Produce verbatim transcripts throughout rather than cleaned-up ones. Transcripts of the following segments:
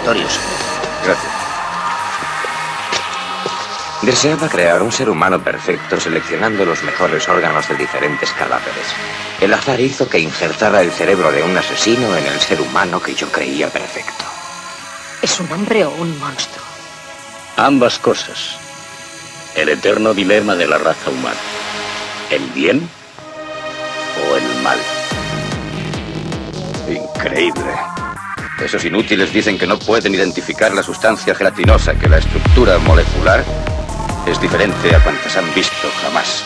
laboratorios. Gracias. Deseaba crear un ser humano perfecto seleccionando los mejores órganos de diferentes cadáveres. El azar hizo que injertara el cerebro de un asesino en el ser humano que yo creía perfecto. ¿Es un hombre o un monstruo? Ambas cosas. El eterno dilema de la raza humana. ¿El bien o el mal? Increíble. Esos inútiles dicen que no pueden identificar la sustancia gelatinosa, que la estructura molecular es diferente a cuantas han visto jamás.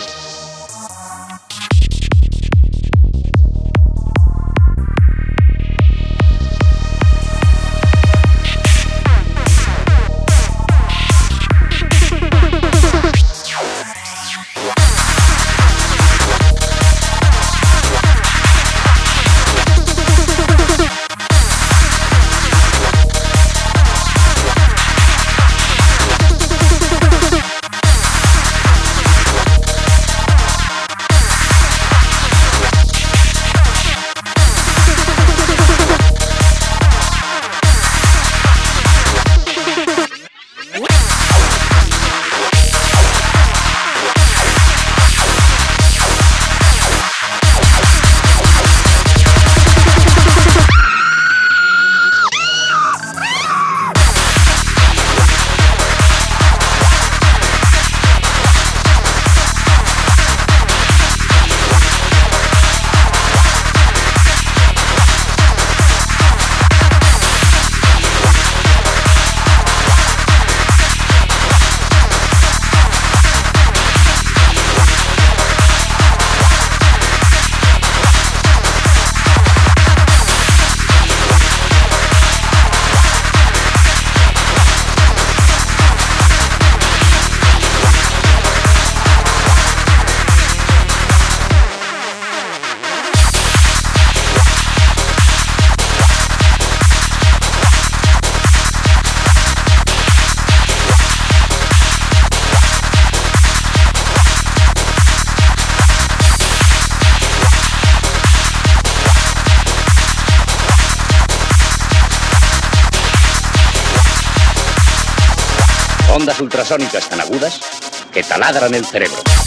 Ondas ultrasónicas tan agudas que taladran el cerebro.